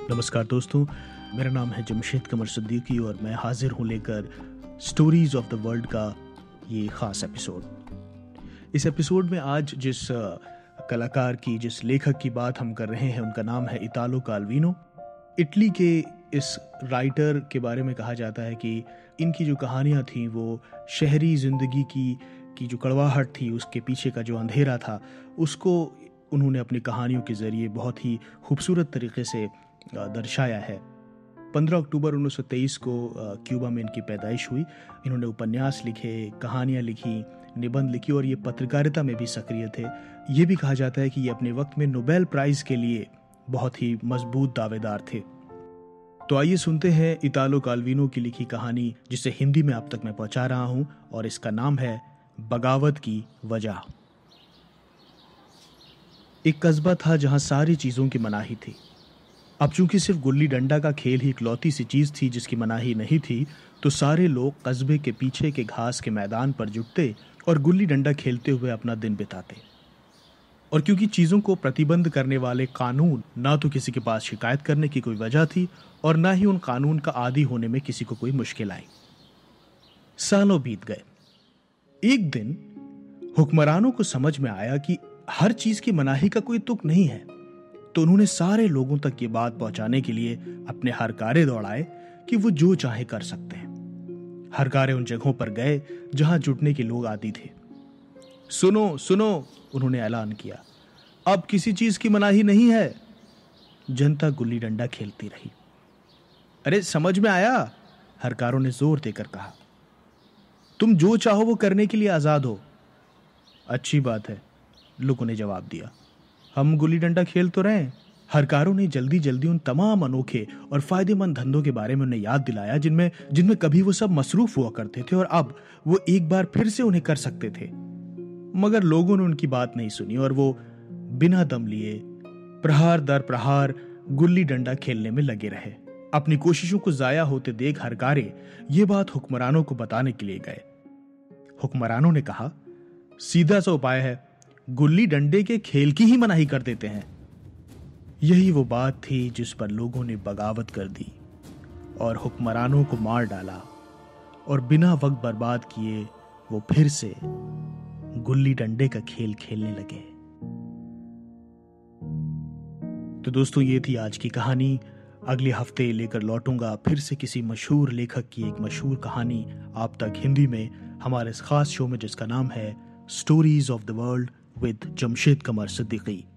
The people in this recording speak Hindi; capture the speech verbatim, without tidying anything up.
नमस्कार दोस्तों, मेरा नाम है जमशेद कमर सिद्दीकी और मैं हाजिर हूँ लेकर स्टोरीज ऑफ द वर्ल्ड का ये ख़ास एपिसोड। इस एपिसोड में आज जिस अ, कलाकार की, जिस लेखक की बात हम कर रहे हैं, उनका नाम है इतालो काल्विनो। इटली के इस राइटर के बारे में कहा जाता है कि इनकी जो कहानियाँ थीं वो शहरी ज़िंदगी की की जो कड़वाहट थी, उसके पीछे का जो अंधेरा था, उसको उन्होंने अपनी कहानियों के ज़रिए बहुत ही खूबसूरत तरीके से अ, दर्शाया है। पंद्रह अक्टूबर उन्नीस सौ तेईस को अ, क्यूबा में इनकी पैदाइश हुई। इन्होंने उपन्यास लिखे, कहानियाँ लिखी, निबंध लिखी और ये पत्रकारिता में भी सक्रिय थे। ये भी कहा जाता है कि ये अपने वक्त में नोबेल प्राइज़ के लिए बहुत ही मजबूत दावेदार थे। तो आइए सुनते हैं इतालो काल्विनो की लिखी कहानी, जिसे हिंदी में अब तक मैं पहुंचा रहा हूं, और इसका नाम है बगावत की वजह। एक कस्बा था जहां सारी चीजों की मनाही थी। अब चूंकि सिर्फ गुल्ली डंडा का खेल ही इकलौती सी चीज थी जिसकी मनाही नहीं थी, तो सारे लोग कस्बे के पीछे के घास के मैदान पर जुटते और गुल्ली डंडा खेलते हुए अपना दिन बिताते। और क्योंकि चीजों को प्रतिबंध करने वाले कानून ना तो किसी के पास शिकायत करने की कोई वजह थी और ना ही उन कानून का आदी होने में किसी को कोई मुश्किल आई। सालों बीत गए। एक दिन हुक्मरानों को समझ में आया कि हर चीज की मनाही का कोई तुक नहीं है। तो उन्होंने सारे लोगों तक ये बात पहुंचाने के लिए अपने हरकारे दौड़ाए कि वो जो चाहे कर सकते हैं। हरकारे उन जगहों पर गए जहां जुटने के लोग आती थे। सुनो सुनो, उन्होंने ऐलान किया, अब किसी चीज की मनाही नहीं है। जनता गुल्ली डंडा खेलती रही। अरे समझ में आया, हरकारों ने जोर देकर कहा। तुम जो चाहो वो करने के लिए आजाद हो। अच्छी बात है, लोगों ने जवाब दिया। हम गुल्ली डंडा खेल तो रहे हैं। हरकारों ने जल्दी जल्दी उन तमाम अनोखे और फायदेमंद धंधों के बारे में उन्हें याद दिलाया जिनमें जिनमें कभी वो सब मसरूफ हुआ करते थे और अब वो एक बार फिर से उन्हें कर सकते थे। मगर लोगों ने उनकी बात नहीं सुनी और वो बिना दम लिए प्रहार दर प्रहार गुल्ली डंडा खेलने में लगे रहे। अपनी कोशिशों को जाया होते देख हरकारे ये बात हुक्मरानों को बताने के लिए गए। हुक्मरानों ने कहा, सीधा सा उपाय है, गुल्ली डंडे के खेल की ही मनाही कर देते हैं। यही वो बात थी जिस पर लोगों ने बगावत कर दी और हुक्मरानों को मार डाला और बिना वक्त बर्बाद किए वो फिर से गुल्ली डंडे का खेल खेलने लगे। तो दोस्तों, ये थी आज की कहानी। अगले हफ्ते लेकर लौटूंगा फिर से किसी मशहूर लेखक की एक मशहूर कहानी आप तक हिंदी में, हमारे इस खास शो में जिसका नाम है stories of the world with Jamshed Qamar Siddiqui.